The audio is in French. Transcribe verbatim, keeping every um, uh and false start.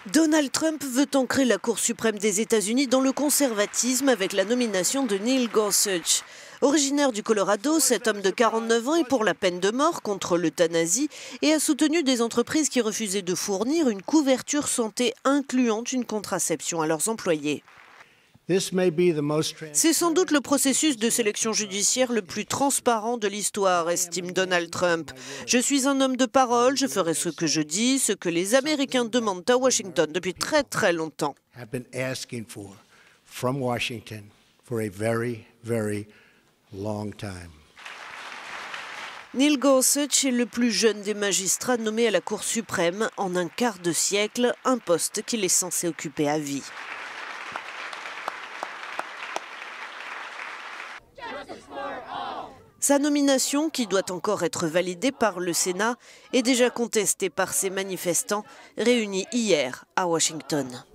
Donald Trump veut ancrer la Cour suprême des États-Unis dans le conservatisme avec la nomination de Neil Gorsuch. Originaire du Colorado, cet homme de quarante-neuf ans est pour la peine de mort contre l'euthanasie et a soutenu des entreprises qui refusaient de fournir une couverture santé incluant une contraception à leurs employés. C'est sans doute le processus de sélection judiciaire le plus transparent de l'histoire, estime Donald Trump. Je suis un homme de parole, je ferai ce que je dis, ce que les Américains demandent à Washington depuis très très longtemps. Neil Gorsuch est le plus jeune des magistrats nommés à la Cour suprême en un quart de siècle, un poste qu'il est censé occuper à vie. Sa nomination, qui doit encore être validée par le Sénat, est déjà contestée par ces manifestants réunis hier à Washington.